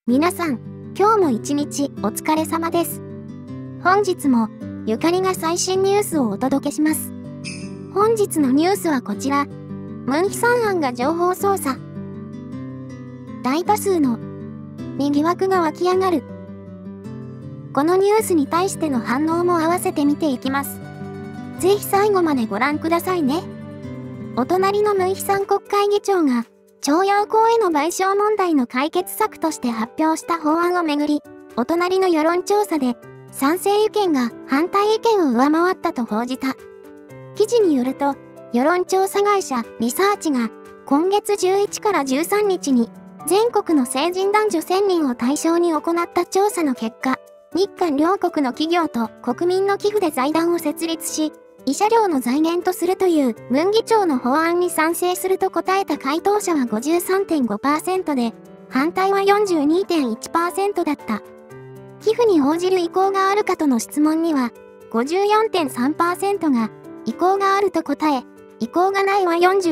皆さん、今日も一日お疲れ様です。本日もゆかりが最新ニュースをお届けします。本日のニュースはこちら。ムンヒさん案が情報操作。大多数の疑惑が湧き上がる。このニュースに対しての反応も合わせて見ていきます。ぜひ最後までご覧くださいね。お隣のムンヒさん国会議長が徴用工への賠償問題の解決策として発表した法案をめぐり、お隣の世論調査で賛成意見が反対意見を上回ったと報じた。記事によると、世論調査会社リサーチが今月11から13日に全国の成人男女1000人を対象に行った調査の結果、日韓両国の企業と国民の寄付で財団を設立し、慰謝料の財源とするというムン議長の法案に賛成すると答えた回答者は 53.5% で、反対は 42.1% だった。寄付に応じる意向があるかとの質問には、54.3% が意向があると答え、意向がないは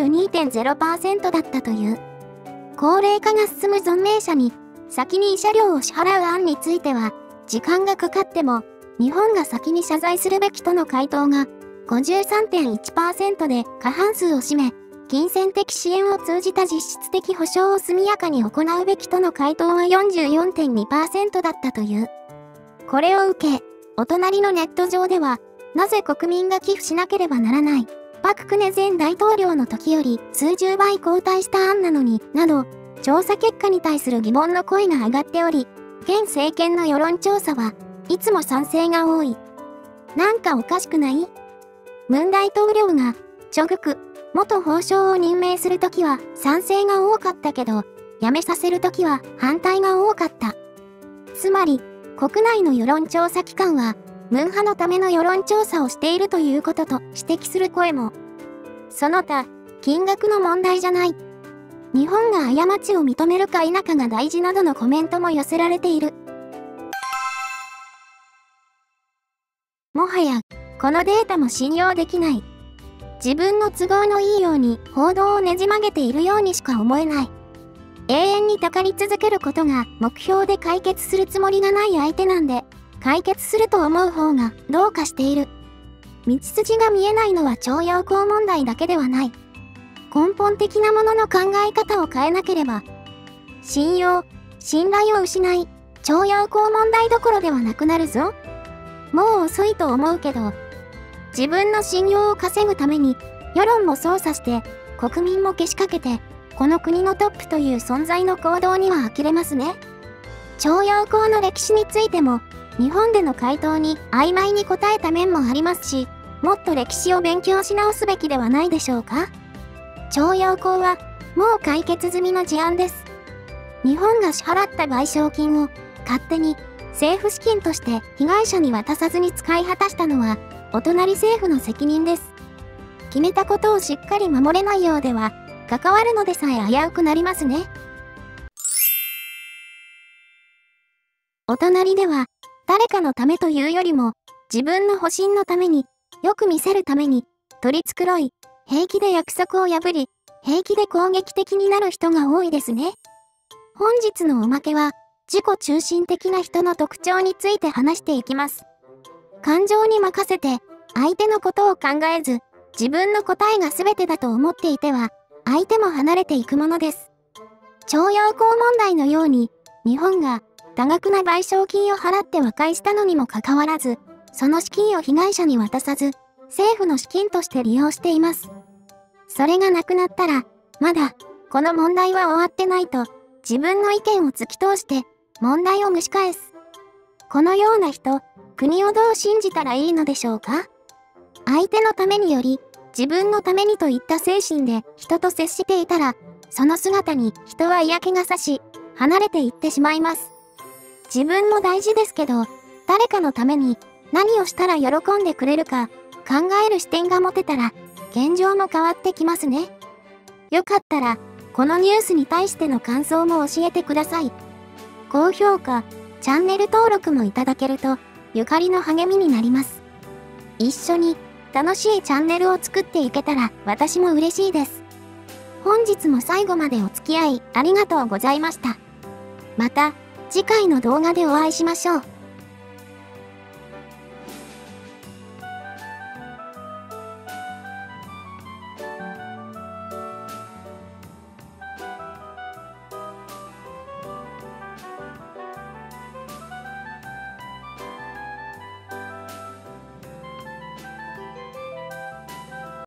42.0% だったという。高齢化が進む存命者に先に慰謝料を支払う案については、時間がかかっても日本が先に謝罪するべきとの回答が 53.1% で過半数を占め、金銭的支援を通じた実質的保障を速やかに行うべきとの回答は 44.2% だったという。これを受け、お隣のネット上では、なぜ国民が寄付しなければならない、パククネ前大統領の時より数十倍後退した案なのに、など、調査結果に対する疑問の声が上がっており、現政権の世論調査はいつも賛成が多い。なんかおかしくない？ムン大統領が、チョグク、元法相を任命するときは賛成が多かったけど、辞めさせるときは反対が多かった。つまり、国内の世論調査機関は、ムン派のための世論調査をしているということと指摘する声も。その他、金額の問題じゃない。日本が過ちを認めるか否かが大事などのコメントも寄せられている。もはや、このデータも信用できない。自分の都合のいいように報道をねじ曲げているようにしか思えない。永遠にたかり続けることが目標で解決するつもりがない相手なんで、解決すると思う方がどうかしている。道筋が見えないのは徴用工問題だけではない。根本的なものの考え方を変えなければ、信頼を失い、徴用工問題どころではなくなるぞ。もう遅いと思うけど、自分の信用を稼ぐために、世論も操作して、国民もけしかけて、この国のトップという存在の行動には呆れますね。徴用工の歴史についても、日本での回答に曖昧に答えた面もありますし、もっと歴史を勉強し直すべきではないでしょうか。徴用工は、もう解決済みの事案です。日本が支払った賠償金を、勝手に、政府資金として被害者に渡さずに使い果たしたのは、お隣政府の責任です。決めたことをしっかり守れないようでは、関わるのでさえ危うくなりますね。お隣では、誰かのためというよりも、自分の保身のために、よく見せるために、取り繕い、平気で約束を破り、平気で攻撃的になる人が多いですね。本日のおまけは、自己中心的な人の特徴について話していきます。感情に任せて、相手のことを考えず、自分の答えが全てだと思っていては、相手も離れていくものです。徴用工問題のように、日本が多額な賠償金を払って和解したのにもかかわらず、その資金を被害者に渡さず、政府の資金として利用しています。それがなくなったら、まだ、この問題は終わってないと、自分の意見を突き通して、問題を蒸し返す。このような人、国をどう信じたらいいのでしょうか？相手のためにより、自分のためにといった精神で人と接していたら、その姿に人は嫌気がさし、離れていってしまいます。自分も大事ですけど、誰かのために何をしたら喜んでくれるか、考える視点が持てたら、現状も変わってきますね。よかったら、このニュースに対しての感想も教えてください。高評価、チャンネル登録もいただけると、ゆかりの励みになります。一緒に楽しいチャンネルを作っていけたら私も嬉しいです。本日も最後までお付き合いありがとうございました。また次回の動画でお会いしましょう。